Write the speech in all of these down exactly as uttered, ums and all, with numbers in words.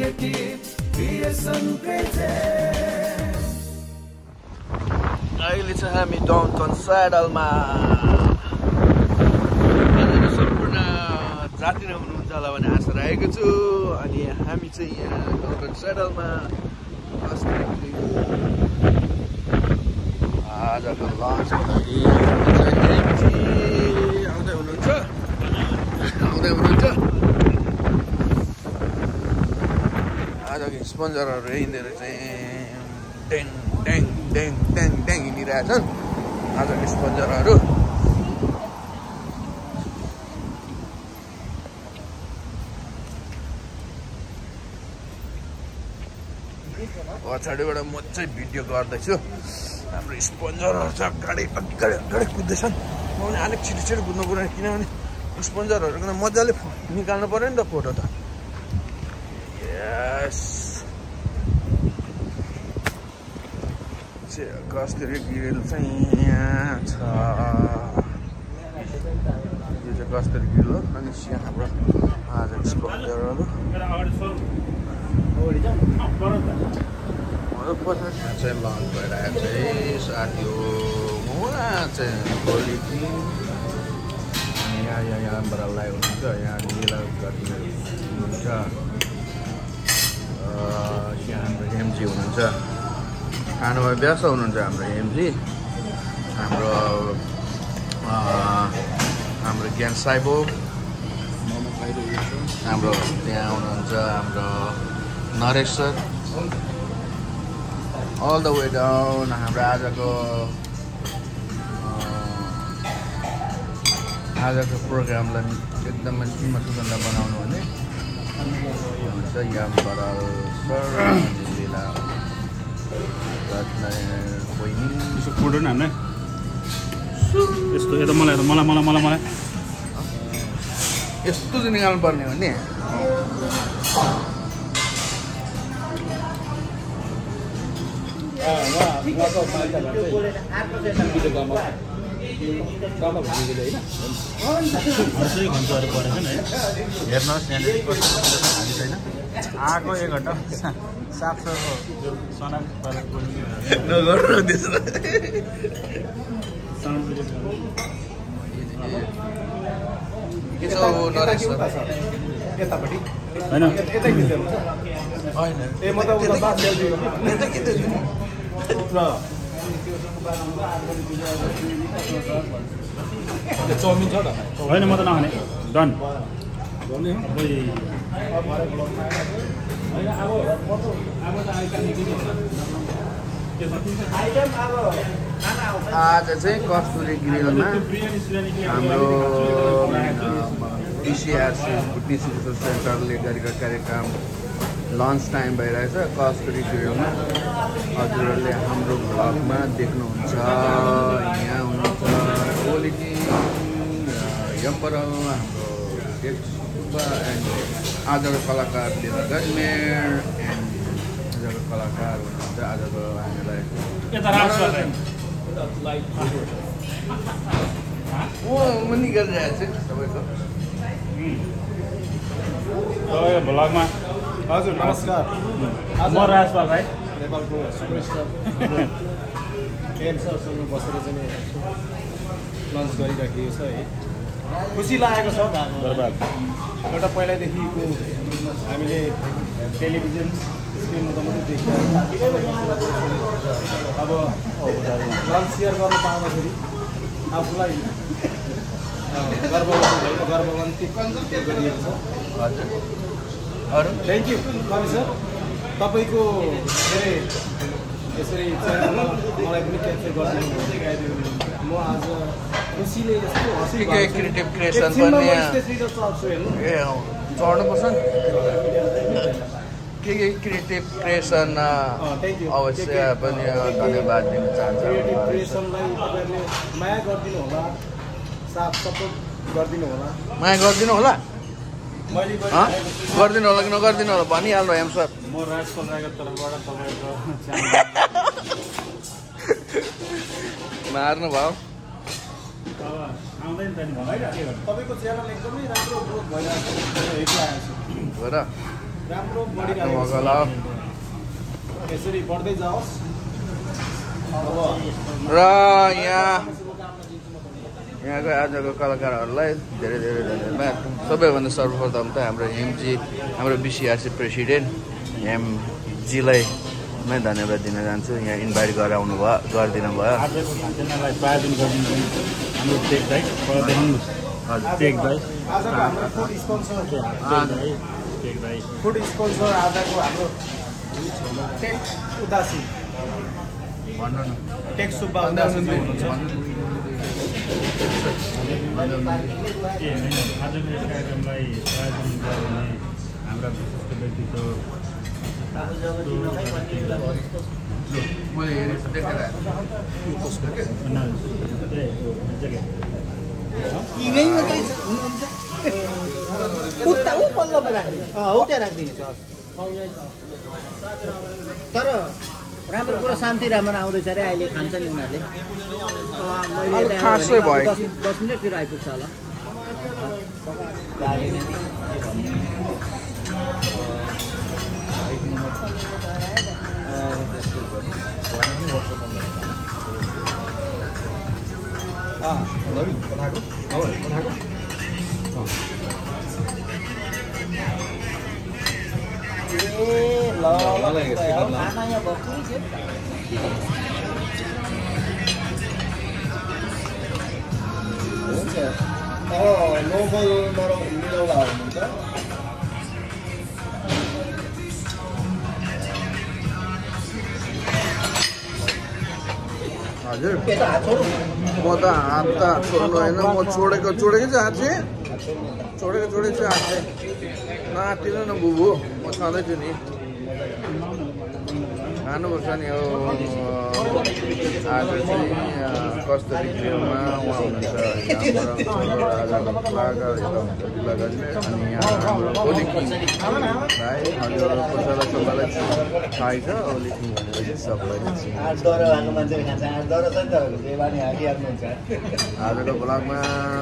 अहिले चाहिँ हामी डाउनटाउन स्याडलमा सम्पूर्ण जातिमा हुनुहुन्छ होला भन्ने आशा राखेको छु। अनि हामी चाहिँ यहाँ डाउनटाउन स्याडलमा आजको लन्चको लागि आउँदै हुनुहुन्छ आउँदै हुनुहुन्छ आजको स्पोन्सरहरू यिनीहरू चाहिँ ड्याङ ड्याङ ड्याङ ड्याङ ड्याङ हिँडिरहेछन् आजको स्पोन्सरहरू। पछाडिबाट म चाहिँ भिडियो गर्दैछु। हाम्रो स्पोन्सरहरू चाहिँ गाडी अगाडि अगाडि कुद्दैछन्। म पनि अलिक छिटो छिटो कुद्नु पऱ्यो किनभने स्पोन्सरहरूको मजाले निकाल्नु पऱ्यो नि त फोटो त। यस कस्तुरी ग्रिल चाहिँ यहाँ छ। यो चाहिँ कस्तुरी ग्रिल हो। अनि यहाँ हाम्रो आजको स्पोन्सरहरू चाहिँ लन्च भइरहेको चाहिँ साथी हो। उहाँ चाहिँ भोलि यहाँ यहाँ यहाँ बराललाई हुनुहुन्छ, यहाँ निला हुनुहुन्छ, यहाँ हाम्रो एमजी हुनुहुन्छ, खानुमा व्यस्त हुनुहुन्छ हाम्रो एमजी। हाम्रो हाम्रो ज्ञान साइबो हाम्रो त्यहाँ हुनुहुन्छ, हाम्रो Naresh sir all the way down. हाम्रो आजको आजको प्रोग्रामलाई एकदमै टिममा सुगन्ध बनाउनु भने हुन्छ याम बराल सर लीला बहिनी फोटो नि हान्ने यस्तो यता मलाई मलाई मलाई मलाई मलाई यस्तो चाहिँ निकाल्नु पर्ने हो नि। हेर्नुहोस् यहाँनिर छैन आएको एक घन्टा सात सौको सना के छ नरेश सर यतापट्टि होइन ए म त उता बात ल्याउँछु चाउमिन छ त होइन म त नखाने डन आज चाहिँ कस्तुरी ग्रिलमा हाम्रो टिसिआरसी डिस्ट्रिब्युसन सेन्टरले गरेको कार्यक्रम लन्च टाइम भइरहेछ कस्तुरी ग्रिलमा। हजुरहरूले हाम्रो भ्लगमा देख्नुहुन्छ। यहाँ हुनुहुन्छ ओलिटी यम्परल हाम्रो डेक्सुबा एन्ड आजको कलाकार लिएर गजमेर एन्ड आजको कलाकार हुनुहुन्छ। आजको हामीलाई म पनि गरिरहेको छु तपाईँको भ्लगमा। हजुर नमस्कार। म राजपाल भाइ नेपालको सुपरस्टार एम सरसँग बसेर चाहिँ लन्च गरिराखिएको छ है। खुसी लागेको छ। धन्यवाद। एउटा पहिल्यैदेखिको हामीले टेलिभिजन स्क्रिनमा त मात्रै देखिरहेको अब लन्च सेयर गर्न पाउँदाखेरि आफूलाई गर्ववती भएको गर्ववन्ती गरिएको छ। हजुर अरू थ्याङ्क यू कवि सर। तपाईँको के अरे यसरी च्यानलमा मलाई पनि क्याप्चर गरिदिनु म आज खुसीले यस्तो हँसी क्रिएटिभ क्रिएसन पनि ए चढ्नुपर्छ नि के के क्रिएटिभ क्रिएसन अवश्य पनि धन्यवाद दिन चाहन्छु। क्रिएटिभ क्रिएसनलाई तपाईँहरूले माया गरिदिनु होला, साथ सपोर्ट गरिदिनु होला। माया गरिदिनु होला मैले गरिदिनु होला कि नगरिदिनु होला भनिहाल्नु एम सर। म राजपाल राईको तर्फबाट तपाईँको मार्नु भयो आउँदैन त नि तपाईँको च्यानल एकदमै राम्रो ग्रोथ भइरहेको छ हो र। राम्रो बढिरहेको छ यसरी बढ्दै जाओस् र यहाँ यहाँको आजको कलाकारहरूलाई धेरै धेरै धन्यवाद सबैभन्दा सर्वप्रथम त हाम्रो हेमजी हाम्रो बिसिआरसी प्रेसिडेन्ट हेमजीलाई मै धन्यवाद दिन चाहन्छु यहाँ इन्भाइट गरेर आउनु भयो गरिदिनु भयो आजको खानसानलाई प्रायोजन गरिदिनु हाम्रो टेक दाइ हजुर टेक दाइ आजको हाम्रो फुड स्पोन्सर टेक दाइ फुड स्पोन्सर आजको हाम्रो टेक उदासी भन्नु न टेक सुब्बा उदासी हुनुहुन्छ के होइन आजको यस कार्यक्रमलाई प्रायोजन गर्ने हाम्रा विशिष्ट व्यक्तित्व मैले हेरेको तर राम्रो कुरो शान्ति राम्रो आउँदैछ अरे अहिले खान्छ नि उनीहरूले खासै भयो दस मिनटतिर आइपुग्छ होला नोबल मिलाउला हुनुहुन्छ हजुर म त हात त छोड्नु होइन म छोडेको छोडेको चाहिँ हात चाहिँ छोडेको छोडेको चाहिँ हात चाहिँ नआत्तिनु न बुबु म छँदैछु नि खानुपर्छ नि हो आज चाहिँ कस्तो बिक्रीमा उहाँ हुनुहुन्छ आजको कलाकार यता हुन्छ जिल्लागञ्जले अनि यहाँ हाम्रो ओली किङ भाइ हजुर कसैलाई सबैलाई थाहै छ ओली किङ भनेर सबैलाई आजको ब्लगमा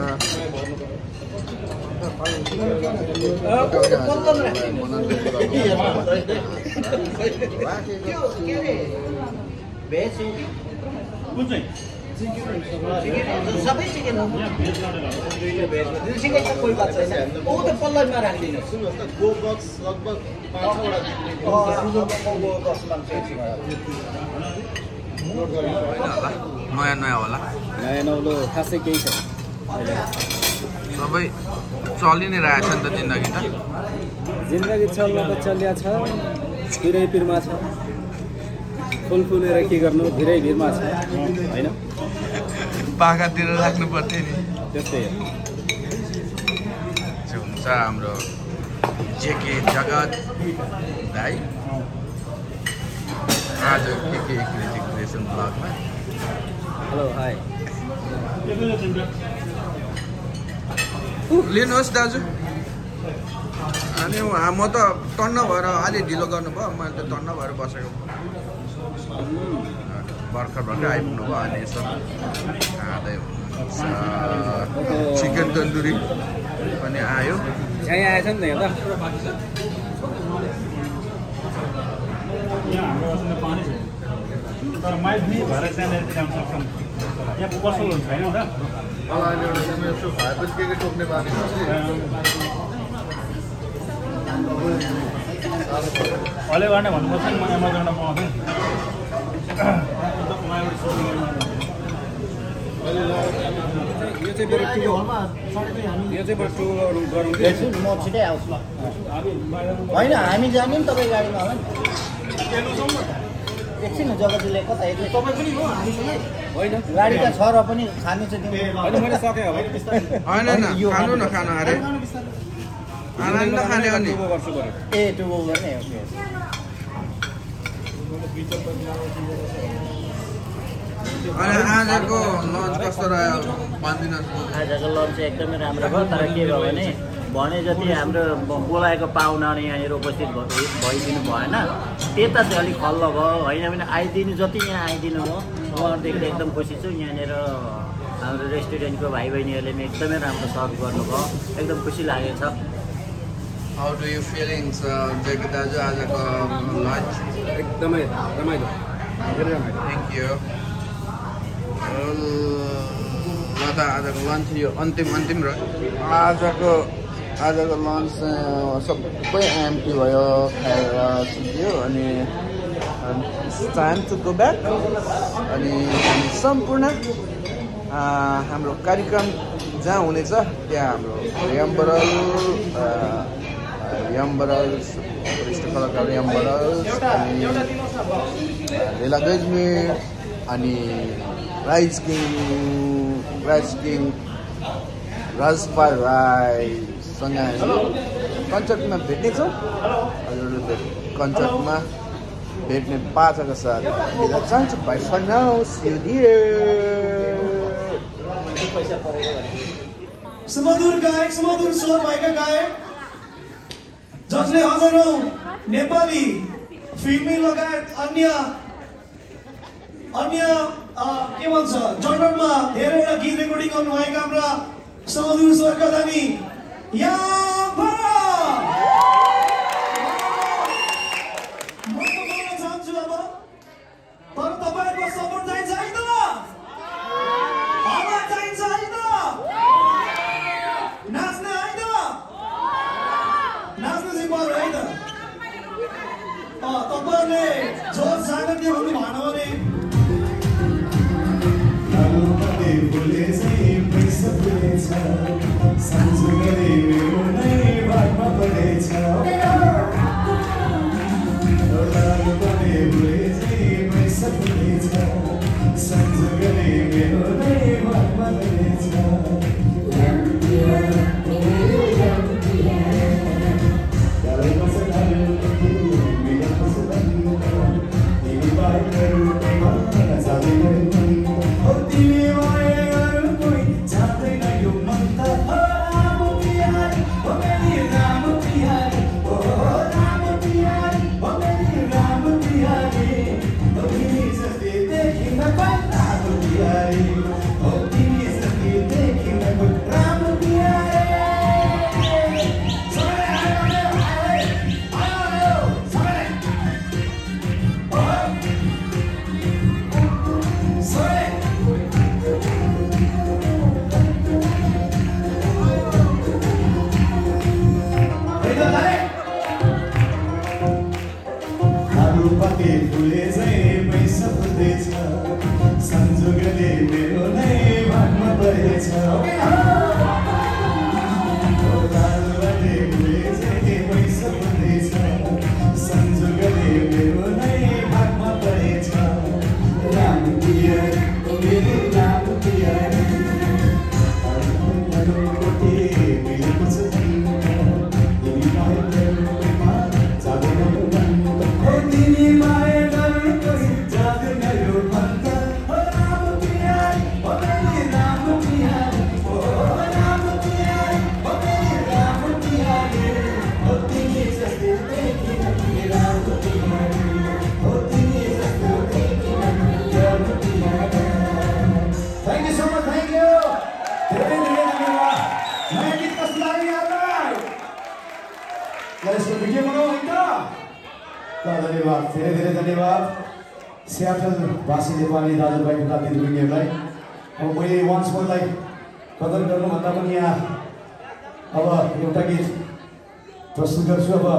सबै चिकन सिँगै त कोही बात छैन ऊ त पल्लरमा राखिदिनु नयाँ नयाँ होला नयाँ नौलो खासै केही छैन सबै चलि नै रहेछ नि त जिन्दगी त जिन्दगी चल्न त चलिया छ भिरै पिरमा छ फुल फुलेर के गर्नु भिरै भिरमा छ होइन पाखातिर राख्नु पर्थ्यो नि त्यस्तै हुन्छ हाम्रो जेके जगत भाइ आज के के क्रिएसन ब्लगमा हेलो हाई लिनुहोस् दाजु अनि म त टन्न भएर अलि ढिलो गर्नुभयो मैले त टन्न भएर बसेको भर्खर भर्खर आइपुग्नु भयो अनि यसो खाँदै हुनुहुन्छ चिकन तन्दुरी पनि आयो यहाँ आएछ नि त यहाँ त यहाँ हाम्रो अझै पानी छ तर माइक नि भएर चाहिँ काम सक्छौँ यहाँ पसल हुन्छ होइन त भएपछि के के टोक्ने बानी अहिले गर्ने भन्नुपर्छ नि म एमाजोनबाट पाउँथेँ यो चाहिँ बरु टु यो चाहिँ बरु टु गरौँ म छिटै आउँछु ल होइन हामी जाने नि तपाईँ गाडीमा होला नि एकछिन जग्गाले कता एक्लै तपाईँ पनि हो हामीसँगै होइन गाडी त छ र पनि खानु चाहिँ होइन मैले सकेँ होला होइन खानु न खानु अरे आनन्द खाने हो नि ए टुगो गर्ने हो अनि आजको लन्च कस्तो रह्यो भनिदिनुहोस् आजको लन्च चाहिँ एकदमै राम्रो भयो तर के भयो भने भने जति हाम्रो बोलाएको पाहुनाले यहाँनिर उपस्थित भइदिनु भएन त्यता चाहिँ अलिक खल्लो भयो होइन भने आइदिनु जति यहाँ आइदिनु भयो उहाँहरूदेखि एकदम खुसी छु यहाँनिर हाम्रो रेस्टुरेन्टको भाइ बहिनीहरूले पनि एकदमै राम्रो सर्भ गर्नुभयो एकदम खुसी लागेको छ How do you feelings Jaico दाजु आजको लन्च? एकदमै रमाइलो धेरै रमाइलो। Thank you. ल त आजको लन्च यो अन्तिम अन्तिम र आजको आजको लन्च सबै एम्टी भयो खाएर सिक्यो अनि टाइम टु गो ब्याक। अनि हामी सम्पूर्ण हाम्रो कार्यक्रम जहाँ हुनेछ त्यहाँ हाम्रो यमबरल यमबरल वरिष्ठ कलाकार यमबरल अनि लेला गजमी अनि rise king rise king Rajpal राईसँग हामी कन्सर्टमा भेट्नेछौँ। हजुरहरूले भेट कन्सर्टमा भेट्ने पाछाको साथ बिदा चाहन्छु। Bye for now, see you there. सुमधुर गायक सुमधुर स्वर भएका गायक जसले हजारौं नेपाली फिल्मी लगायत अन्य अन्य के भन्छ जनरमा धेरैवटा गीत रेकर्डिङ गर्नुभएका हाम्रा सुमधुर स्वरका धनी यहाँ म बोल्न चाहन्छु अब। तर तपाईँहरूको सपोर्ट चाहिन्छ है त? आवाज चाहिन्छ है त? नाच्ने है त? नाच्नु चाहिँ पर्यो है त? तपाईँहरूले जोस जागर दियो भन्नु भएन भने धन्यवाद, धेरै धेरै धन्यवाद स्याटलवासी नेपाली दाजुभाइ दिदीबहिनीहरूलाई। अब मैले वान्स मोरलाई कदर गर्नुभन्दा पनि यहाँ अब एउटा गीत प्रस्तुत गर्छु। अब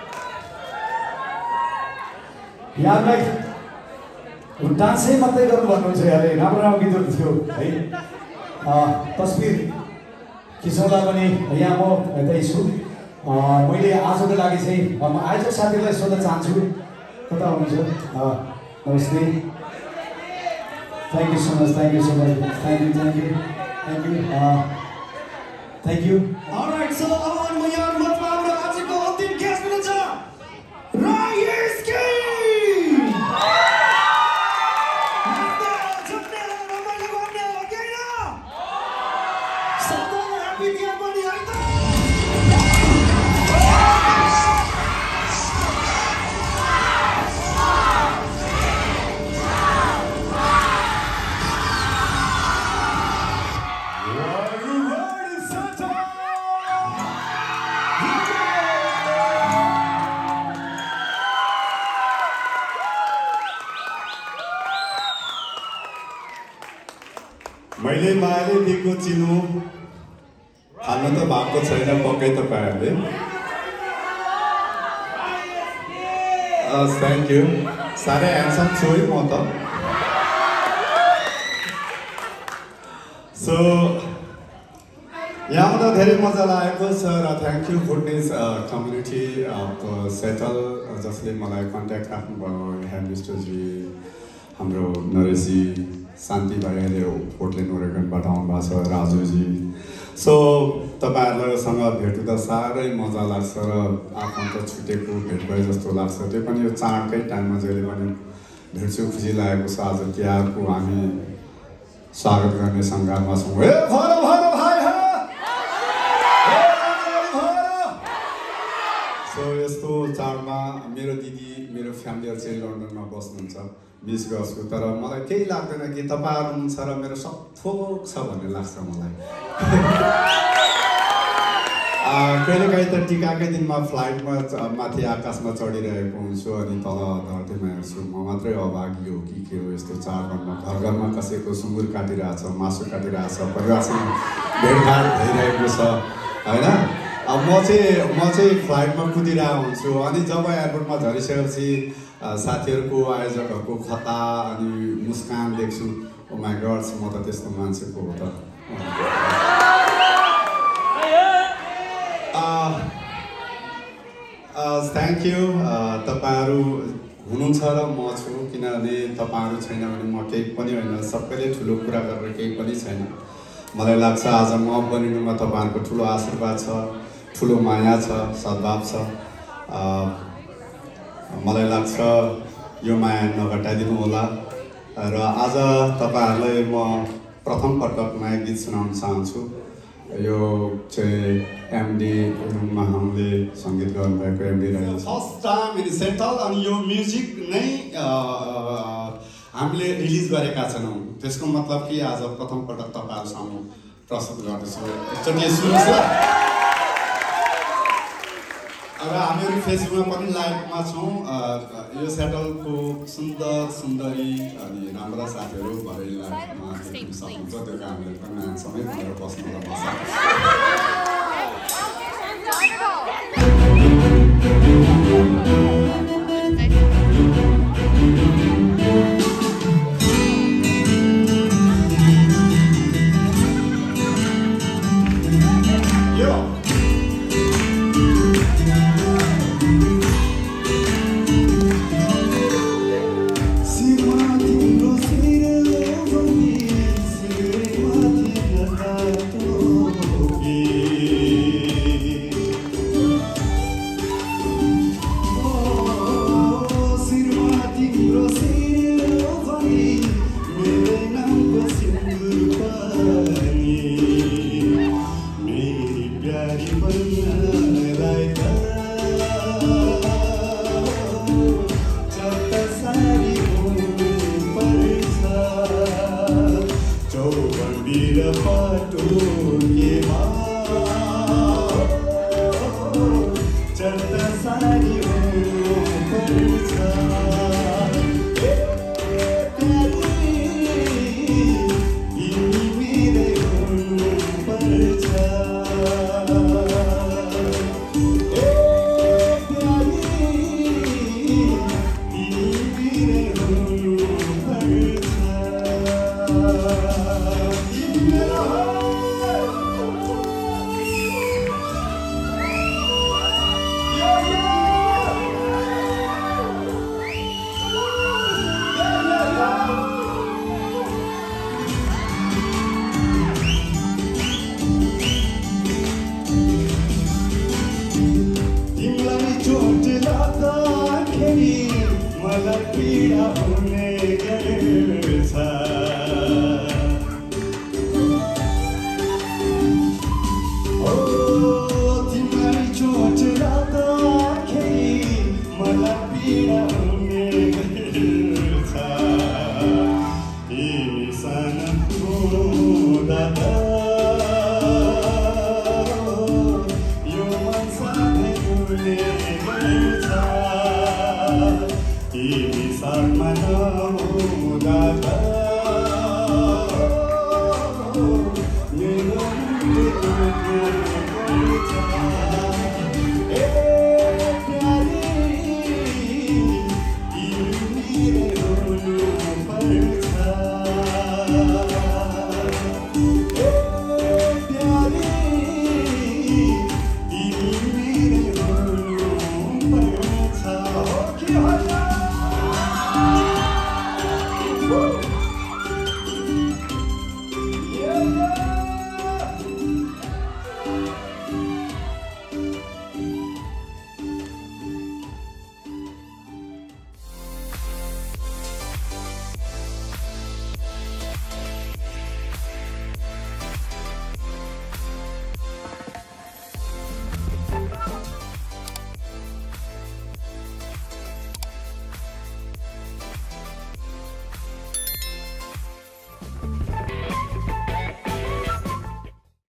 यहाँलाई डान्सै मात्रै गर्नु भन्नुहुन्छ अरे राम्रो राम्रो गीतहरू थियो है। तस्बिर खिचौँदा पनि यहाँ म यतै छु। मैले आजको लागि चाहिँ आयोजक साथीलाई सोध्न चाहन्छु, कता हुनुहुन्छ? नमस्ते, thank you so much, thank you so much, thank you thank you thank you thank you. Alright, so अब म यहाँ मतमा हाम्रो आजको अन्तिम गेस्ट हुनुहुन्छ राजेश किङ। नाच्ने झुक्ने रमाइलो गर्ने हो कि हैन? सबैलाई ह्याप्पी न्यू इयर पनि है त? मैले मायाले दिएको चिनो खानु त भएको छैन पक्कै तपाईँहरूले। Thank you. साह्रै ह्यान्डसम छु है म त। सो यहाँ आउँदा धेरै मजा लागेको छ र thank you foodness community of Seattle जसले मलाई कन्ट्याक्ट राख्नुभयो। यहाँ मिस्टरजी, हाम्रो नरेशजी, शान्ति भाइ अहिले पोर्टल्यान्ड ओरेगनबाट आउनुभएको छ, राजुजी। सो तपाईँहरूसँग भेट हुँदा साह्रै मजा लाग्छ र आफन्त छुटेको भेट भए जस्तो लाग्छ। त्यो पनि यो चाडकै टाइममा जहिले पनि भेट्छु, खुसी लागेको छ। आज तिहारको हामी स्वागत गर्ने सङ्घारमा छौँ। ए भर भर भाइ हो, सो यस्तो चाडमा मेरो दिदी, मेरो फ्यामिलीहरू चाहिँ लन्डनमा बस्नुहुन्छ, मिस गर्छु। तर मलाई केही लाग्दैन कि तपाईँहरू हुनुहुन्छ र मेरो सब थोक छ भन्ने लाग्छ मलाई। कहिलेकाहीँ त टिकाकै दिनमा फ्लाइटमा माथि आकाशमा चढिरहेको हुन्छु अनि तल धरतीमा हेर्छु, म मात्रै अभागी हो कि के हो यस्तो चाडबाडमा। घर घरमा कसैको सुँगुर काटिरहेछ, मासु काटिरहेछ, परिवारसँग भेटघाट भइरहेको छ होइन। अब म चाहिँ म चाहिँ फ्लाइटमा कुदिरहेको हुन्छु अनि जब एयरपोर्टमा झरिसकेपछि साथीहरूको, आयोजकहरूको खता अनि मुस्कान देख्छु। ओ माई गड, म त त्यस्तो मान्छे पो हो त। Thank you. तपाईँहरू हुनुहुन्छ र म छु, किनभने तपाईँहरू छैन भने म केही पनि होइन। सबैले ठुलो कुरा गरेर केही पनि छैन। मलाई लाग्छ आज म बनिनुमा तपाईँहरूको ठुलो आशीर्वाद छ, ठुलो माया छ, सद्भाव छ। मलाई लाग्छ यो माया नघटाइदिनु होला। र आज तपाईँहरूलाई म प्रथम पटक नयाँ गीत सुनाउन चाहन्छु। यो चाहिँ एमडी रुममा हामीले सङ्गीत गर्नुभएको MD Rajesh first time in Seattle. अनि यो म्युजिक नै हामीले रिलिज गरेका छैनौँ, त्यसको मतलब कि आज प्रथम पटक तपाईँहरू सामु प्रस्तुत गर्दैछु। एकचोटि सुन्नुहोस् ल। र हामीहरू फेसबुकमा पनि लाइभमा छौँ। यो सेटलको सुन्दर सुन्दरी अनि राम्रा साथीहरू भरे लाइभमा देख्न सक्नुहुन्छ। त्यो कारणले पनि सँगै भनेर बस्नुलाई बस्छ। Ini sarmana muda